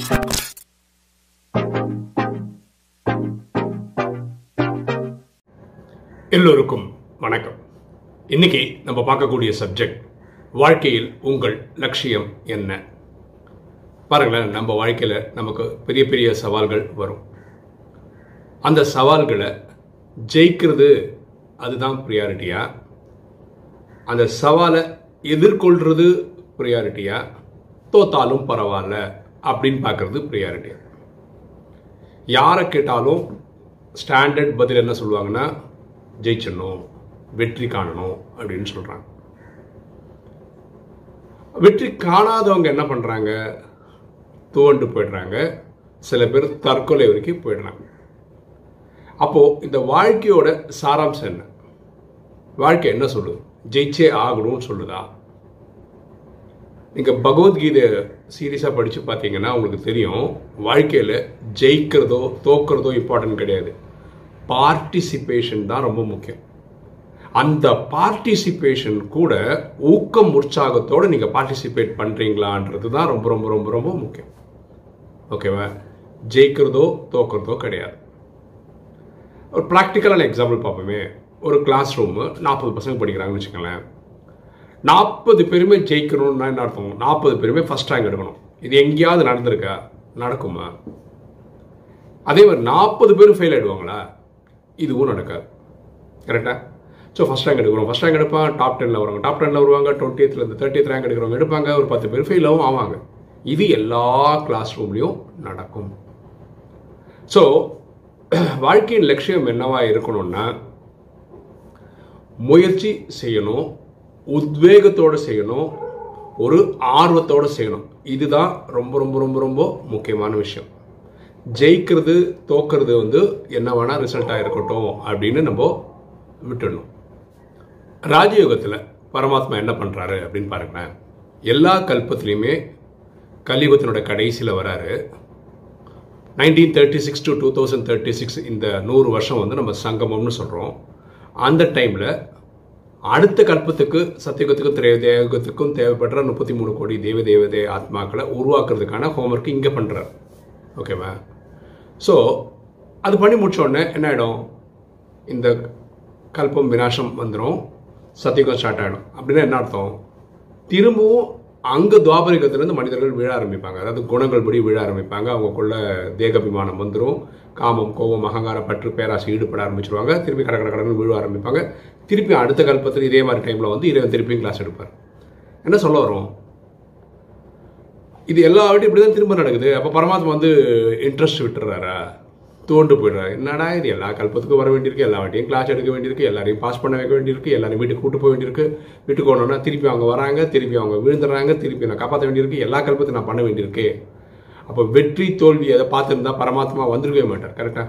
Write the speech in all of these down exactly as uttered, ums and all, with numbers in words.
எல்லோருக்கும் வணக்கம். இன்னைக்கு நம்ம பார்க்கக்கூடிய சப்ஜெக்ட், வாழ்க்கையில் உங்கள் லட்சியம் என்ன? பாருங்களேன், நம்ம வாழ்க்கையில் நமக்கு பெரிய பெரிய சவால்கள் வரும். அந்த சவால்களை ஜெயிக்கிறது அதுதான் ப்ரியாரிட்டியா? அந்த சவாலை எதிர்கொள்கிறது ப்ரியாரிட்டியா? தோத்தாலும் பரவாயில்ல அப்படின்னு பார்க்கறது ப்ரியாரிட்டியா? யாரை கேட்டாலும் ஸ்டாண்டர்ட் பதில் என்ன சொல்லுவாங்கன்னா, ஜெயிச்சிடணும், வெற்றி காணணும் அப்படின்னு சொல்கிறாங்க. வெற்றி காணாதவங்க என்ன பண்ணுறாங்க? துவண்டு போயிடுறாங்க. சில பேர் தற்கொலை வரைக்கும் போயிடுறாங்க. அப்போது இந்த வாழ்க்கையோட சாராம்சம் என்ன? வாழ்க்கை என்ன சொல்லுது? ஜெயிச்சே ஆகணும்னு சொல்லுதா? நீங்கள் பகவத்கீதை சீரியஸாக படித்து பார்த்தீங்கன்னா உங்களுக்கு தெரியும், வாழ்க்கையில் ஜெயிக்கிறதோ தோக்கிறதோ இம்பார்ட்டன்ட் கிடையாது. பார்ட்டிசிபேஷன் தான் ரொம்ப முக்கியம். அந்த பார்ட்டிசிபேஷன் கூட ஊக்கம் உற்சாகத்தோடு நீங்கள் பார்ட்டிசிபேட் பண்ணுறீங்களான்றது தான் ரொம்ப ரொம்ப ரொம்ப ரொம்ப முக்கியம். ஓகேவா? ஜெயிக்கிறதோ தோக்கிறதோ கிடையாது. ஒரு ப்ராக்டிக்கலான எக்ஸாம்பிள் பார்ப்போமே. ஒரு கிளாஸ் ரூமு நாற்பது பசங்க படிக்கிறாங்கன்னு வச்சுக்கோங்களேன். நாற்பது பேருமே ஜெயிக்கணும்னா என்ன அர்த்தம்? நாற்பது பேருமே ஃபஸ்ட் ரேங்க் எடுக்கணும். இது எங்கேயாவது நடந்திருக்கா? நடக்குமா? அதே மாதிரி நாற்பது பேரும் ஃபெயில் ஆகிடுவாங்களா? இதுவும் நடக்காது. கரெக்டாக? ஸோ ஃபஸ்ட் ரேங்க் எடுக்கிறோம், ஃபஸ்ட் ரேங்க் எடுப்பாங்க, டாப் டென்னில் வருவாங்க, டாப் டென்னில் வருவாங்க, டுவெண்ட்டியத்துலேருந்து தேர்ட்டியத் ரேங்க் எடுக்கிறவங்க எடுப்பாங்க, ஒரு பத்து பேர் ஃபெயிலாகவும் ஆவாங்க. இது எல்லா கிளாஸ் ரூம்லேயும் நடக்கும். ஸோ வாழ்க்கையின் லட்சியம் என்னவா இருக்கணும்னா, முயற்சி செய்யணும், உத்வேகத்தோடு செய்யணும், ஒரு ஆர்வத்தோடு செய்யணும். இதுதான் ரொம்ப ரொம்ப ரொம்ப ரொம்ப முக்கியமான விஷயம். ஜெயிக்கிறது தோக்கிறது வந்து என்ன வேணால் ரிசல்ட்டாக இருக்கட்டும் அப்படின்னு நம்ம விட்டுடணும். ராஜயோகத்தில் பரமாத்மா என்ன பண்ணுறாரு அப்படின்னு பாருங்களேன். எல்லா கல்பத்துலேயுமே கலியுகத்தினோட கடைசியில் வராரு. Nineteen thirty six to two thousand thirty six இந்த நூறு வருஷம் வந்து நம்ம சங்கமம்னு சொல்கிறோம். அந்த டைமில் அடுத்த கல்பத்துக்கு சத்தியுகத்துக்கும் திரேயுகத்துக்கும் தேவைப்படுற முப்பத்தி மூணு கோடி தேவ தேவதே ஆத்மாக்களை உருவாக்குறதுக்கான ஹோம்ஒர்க் இங்கே பண்ணுறாரு. ஓகேவா? ஸோ அது பண்ணி முடித்தோடனே என்ன ஆகிடும்? இந்த கல்பம் விநாசம் வந்துடும், சத்தியுகம் ஸ்டார்ட் ஆகிடும். அப்படின்னா என்ன அர்த்தம்? திரும்பவும் அங்கே துவாபரிகத்திலேருந்து மனிதர்கள் விழ ஆரம்பிப்பாங்க. அதாவது குணங்கள் படி விழ ஆரம்பிப்பாங்க. அவங்களுக்குள்ள தேகாபிமானம் வந்துடும். காமம், கோபம், அகங்காரம், பற்று, பேராசை ஈடுபட ஆரம்பிச்சிருவாங்க. திருப்பி கடை கடை கடன்னு விழ ஆரம்பிப்பாங்க. திருப்பி அடுத்த கல்பத்தில் இதே மாதிரி டைமில் வந்து இறைவன் திருப்பியும் கிளாஸ் எடுப்பார். என்ன சொல்ல வரும்? இது எல்லா வாட்டியும் இப்படி தான் திரும்ப நடக்குது. அப்போ பரமாத்மா வந்து இன்ட்ரெஸ்ட் விட்டுறாரா? தோண்டு போயிடுறாரு. என்னடா இது, எல்லா கல்பத்துக்கும் வர வேண்டியிருக்கு, எல்லா வாட்டியும் கிளாஸ் எடுக்க வேண்டியிருக்கு, எல்லாரையும் பாஸ் பண்ண வைக்க வேண்டியிருக்கு, எல்லாரையும் வீட்டுக்கு கூட்டு போக வேண்டியிருக்கு, வீட்டுக்கு போனோன்னா திருப்பி அவங்க வராங்க, திருப்பி அவங்க விழுந்துடுறாங்க, திருப்பி நான் காப்பாற்ற வேண்டியிருக்கு, எல்லா கல்பத்தையும் நான் பண்ண வேண்டியிருக்கு. அப்போ வெற்றி தோல்வி அதை பார்த்துருந்தா பரமாத்மா வந்திருக்கவே மாட்டார். கரெக்டாக?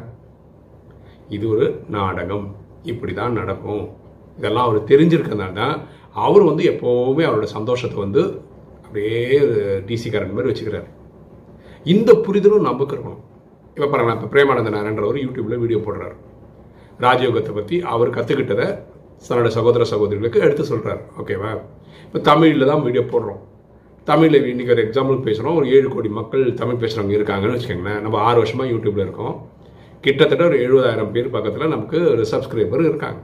இது ஒரு நாடகம், இப்படி தான் நடக்கும். இதெல்லாம் அவர் தெரிஞ்சிருக்கிறதுனால தான் அவர் வந்து எப்போவுமே அவரோட சந்தோஷத்தை வந்து அப்படியே டிசி கரண்ட் மாதிரி வச்சுக்கிறார். இந்த புரிதலும் நமக்கு இருக்கணும். இப்போ பாருங்களேன், இப்போ பிரேமானந்தனார்ன்றவர் யூடியூப்பில் வீடியோ போடுறாரு. ராஜயோகத்தை பற்றி அவர் கற்றுக்கிட்டதை தன்னோட சகோதர சகோதரிகளுக்கு எடுத்து சொல்கிறார். ஓகேவா? இப்போ தமிழில் தான் வீடியோ போடுறோம். தமிழில் இன்றைக்கி ஒரு எக்ஸாம்பிள் பேசுகிறோம். ஒரு ஏழு கோடி மக்கள் தமிழ் பேசுகிறவங்க இருக்காங்கன்னு வச்சுக்கோங்களேன். நம்ம ஆறு வருஷமாக யூடியூப்பில் இருக்கோம். கிட்டத்தட்ட ஒரு எழுபதாயிரம் பேர் பக்கத்தில் நமக்கு ஒரு சப்ஸ்கிரைபர் இருக்காங்க.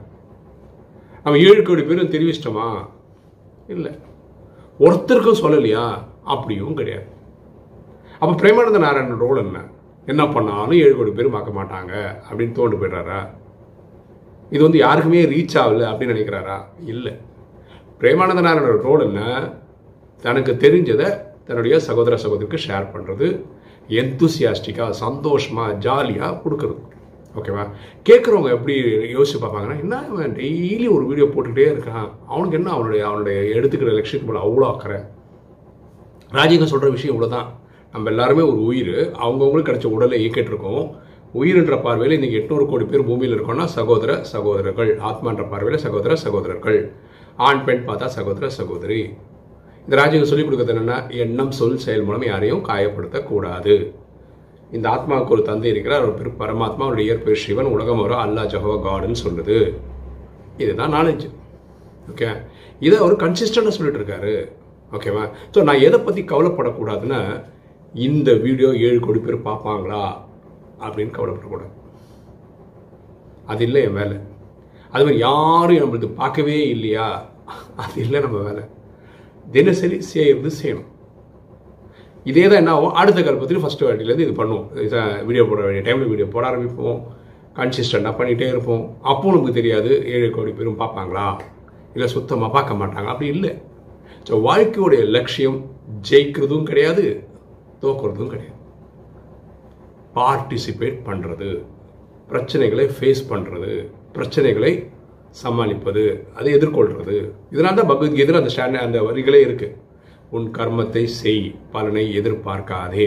நம்ம ஏழு கோடி பேரும் தெரிவிச்சிட்டோமா? இல்லை. ஒருத்தருக்கும் சொல்லலையா? அப்படியும் கிடையாது. அப்போ பிரேமானந்த நாராயணன் ரோல் என்ன? என்ன பண்ணாலும் ஏழு கோடி பேர் பார்க்க மாட்டாங்க அப்படின்னு தோண்டு போய்ட்றாரா? இது வந்து யாருக்குமே ரீச் ஆகலை அப்படின்னு நினைக்கிறாரா? இல்லை. பிரேமானந்த நாராயணன் ரோல் என்ன? தனக்கு தெரிஞ்சதை தன்னுடைய சகோதர சகோதரிக்கு ஷேர் பண்ணுறது, எந்தூசியாஸ்டிக்காக சந்தோஷமாக ஜாலியாக கொடுக்குறது. ஓகேவா? கேட்குறவங்க எப்படி யோசிச்சு பார்ப்பாங்கன்னா, என்ன அவன் டெய்லி ஒரு வீடியோ போட்டுக்கிட்டே இருக்கான், அவனுக்கு என்ன அவனுடைய அவனுடைய எடுத்துக்கிற லட்சியத்து போல அவ்வளோ அக்கறை. ராஜிகம் சொல்கிற விஷயம் இவ்வளோதான். நம்ம எல்லாருமே ஒரு உயிர், அவங்கவுங்களுக்கு கிடைச்ச உடலை இயக்கிட்டு இருக்கோம். உயிர்ன்ற பார்வையில் இன்றைக்கி எட்நூறு கோடி பேர் பூமியில் இருக்கோம்னா சகோதர சகோதரர்கள். ஆத்மான்ற பார்வையில் சகோதர சகோதரர்கள். ஆண் பெண் பார்த்தா சகோதர சகோதரி. இந்த ராஜ்யம் சொல்லிக் கொடுக்குறது என்னென்னா, எண்ணம் சொல் செயல் மூலம் யாரையும் காயப்படுத்தக்கூடாது. இந்த ஆத்மாவுக்கு ஒரு தந்தை இருக்கிறார், அவர் பேர் பரமாத்மா, அவருடைய இயற்பேர் சிவன், உலகம் வரும் அல்லா ஜஹவா காடுன்னு சொல்லுது. இதுதான் நாலேஜ். ஓகே, இதை அவர் கன்சிஸ்டண்டாக சொல்லிட்டு இருக்காரு. ஓகேவா? ஸோ நான் எதை பற்றி கவலைப்படக்கூடாதுன்னா, இந்த வீடியோ ஏழு கோடி பேர் பார்ப்பாங்களா அப்படின்னு கவலைப்படக்கூடாது. அது இல்லை என் வேலை. அது மாதிரி யாரும் நம்மளுக்கு பார்க்கவே இல்லையா, அது இல்லை நம்ம வேலை. தினசரி செய்யறது செய்யணும். இதே தான் என்ன ஆகும், அடுத்த கல்பத்தில் ஃபஸ்ட்டு வாட்டிலேருந்து இது பண்ணுவோம். வீடியோ போட வேண்டிய டைமில் வீடியோ போட ஆரம்பிப்போம், கன்சிஸ்டண்டாக பண்ணிகிட்டே இருப்போம். அப்போ நமக்கு தெரியாது ஏழு கோடி பேரும் பார்ப்பாங்களா இல்லை சுத்தமாக பார்க்க மாட்டாங்க, அப்படி இல்லை. ஸோ வாழ்க்கையோடைய லட்சியம் ஜெயிக்கிறதும் கிடையாது, தோக்குறதும் கிடையாது. பார்ட்டிசிபேட் பண்ணுறது, பிரச்சனைகளை ஃபேஸ் பண்ணுறது, பிரச்சனைகளை சமாளிப்பது, அதை எதிர்கொள்கிறது. இதனால தான் பகவத்கீதையில் அந்த ஸ்டாண்ட் அந்த வரிகளே இருக்குது. உன் கர்மத்தை செய், பலனை எதிர்பார்க்காதே.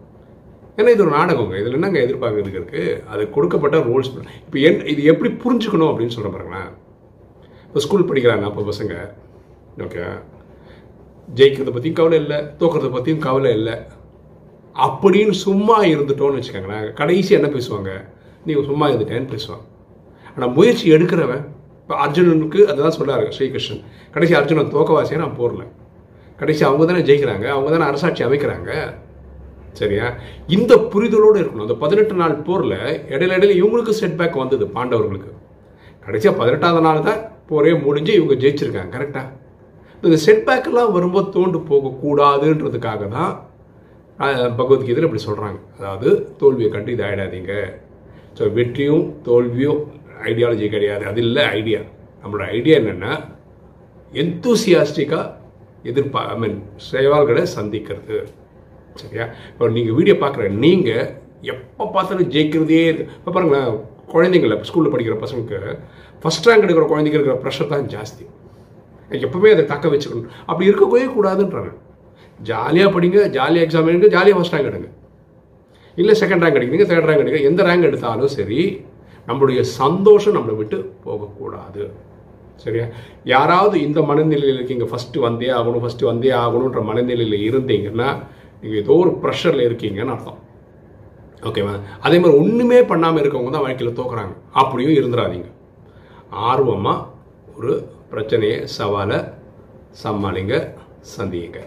ஏன்னா இது ஒரு நாடகங்க, இதில் என்னங்க எதிர்பார்க்கறதுக்கு இருக்குது? அது கொடுக்கப்பட்ட ரூல்ஸ். இப்போ என் இது எப்படி புரிஞ்சுக்கணும் அப்படின்னு சொல்கிற பாருங்களேன். இப்போ ஸ்கூல் படிக்கிறாங்க அப்போ பசங்க, ஓகே, ஜெயிக்கிறத பற்றியும் கவலை இல்லை, தோக்கிறத பற்றியும் கவலை இல்லை அப்படின்னு சும்மா இருந்துட்டோன்னு வச்சுக்கோங்களேன். கடைசி என்ன பேசுவாங்க, நீ சும்மா இருந்துட்டேன்னு பேசுவாங்க. ஆனால் முயற்சி எடுக்கிறவன், இப்போ அர்ஜுனனுக்கு அதுதான் சொல்கிறாரு ஸ்ரீகிருஷ்ணன், கடைசி அர்ஜுனன் தோக்கவாசியாக நான் போடல, கடைசி அவங்க தானே ஜெயிக்கிறாங்க, அவங்க தானே அரசாட்சி அமைக்கிறாங்க. சரியா? இந்த புரிதலோடு இருக்கணும். அந்த பதினெட்டு நாள் போரில் இடையில இடையில இவங்களுக்கு செட்பேக் வந்தது பாண்டவர்களுக்கு. கடைசியாக பதினெட்டாவது நாள் தான் போரே முடிஞ்சு இவங்க ஜெயிச்சிருக்காங்க. கரெக்டாக? இந்த செட்பேக்கெல்லாம் வரும்போது தோண்டு போகக்கூடாதுன்றதுக்காக தான் பகவத்கீதையில் இப்படி சொல்கிறாங்க. அதாவது தோல்வியை கண்டு இது ஆகிடாதீங்க. ஸோ வெற்றியும் தோல்வியும் ஐடியாலஜி கிடையாது, அது இல்லை ஐடியா. நம்மளோட ஐடியா என்னென்னா எந்தூசியாஸ்டிக்காக எதிர்பா ஐ மீன் சவால்களை சந்திக்கிறது. சரியா? இப்போ நீங்கள் வீடியோ பார்க்குற நீங்கள் எப்போ பார்த்தாலும் ஜெயிக்கிறதே இருக்குது. இப்போ பாருங்களேன், குழந்தைங்கள ஸ்கூலில் படிக்கிற பசங்களுக்கு ஃபஸ்ட் ரேங்க் எடுக்கிற குழந்தைங்க இருக்கிற ப்ரெஷர் தான் ஜாஸ்தி. எப்பவுமே அதை தக்க வச்சுக்கணும். அப்படி இருக்கவே கூடாதுன்றாங்க. ஜாலியாக படிங்க, ஜாலியாக எக்ஸாம் எடுங்க, ஜாலியாக ஃபஸ்ட் ரேங்க் எடுங்க, இல்லை செகண்ட் ரேங்க் எடுக்கிறீங்க, தேர்ட் ரேங்க் எடுங்க, எந்த ரேங்க் எடுத்தாலும் சரி நம்மளுடைய சந்தோஷம் நம்மளை விட்டு போகக்கூடாது. சரியா? யாராவது இந்த மனநிலையில் இருக்கீங்க, ஃபஸ்ட்டு வந்தே ஆகணும் ஃபஸ்ட்டு வந்தே ஆகணுன்ற மனநிலையில் இருந்தீங்கன்னா நீங்கள் ஏதோ ஒரு ப்ரெஷரில் இருக்கீங்கன்னு அர்த்தம். ஓகேவா? அதே மாதிரி ஒன்றுமே பண்ணாமல் இருக்கவங்க தான் வாழ்க்கையில் தோக்குறாங்க. அப்படியும் இருந்துடாதீங்க. ஆர்வமாக ஒரு பிரச்சனையை சவாலை சமாளிங்க, சந்தியுங்க.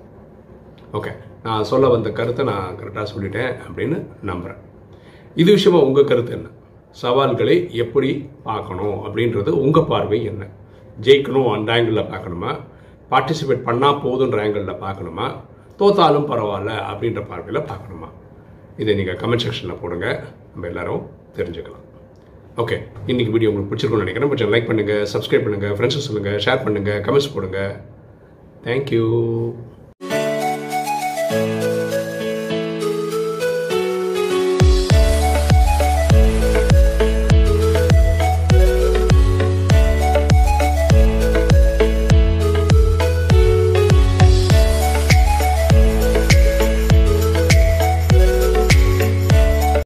ஓகே, நான் சொல்ல வந்த கருத்தை நான் கரெக்டாக சொல்லிட்டேன் அப்படின்னு நம்புகிறேன். இது விஷயமா உங்கள் கருத்து என்ன? சவால்களை எப்படி பார்க்கணும் அப்படின்றது உங்கள் பார்வை என்ன? ஜெயிக்கணும் அந்த ஆங்கிளில் பார்க்கணுமா, பார்ட்டிசிபேட் பண்ணால் போதுன்ற ஆங்கிளில் பார்க்கணுமா, தோத்தாலும் பரவாயில்ல அப்படின்ற பார்வையில் பார்க்கணுமா? இதை நீங்கள் கமெண்ட் செக்ஷனில் போடுங்க, நம்ம எல்லாரும் தெரிஞ்சுக்கலாம். ஓகே, இன்றைக்கி வீடியோ உங்களுக்கு பிடிச்சிருக்கும்னு நினைக்கிறேன். கொஞ்சம் லைக் பண்ணுங்கள், சப்ஸ்கிரைப் பண்ணுங்கள், ஃப்ரெண்ட்ஸுக்கு சொல்லுங்கள், ஷேர் பண்ணுங்கள், கமெண்ட்ஸ் போடுங்க. தேங்க்யூ.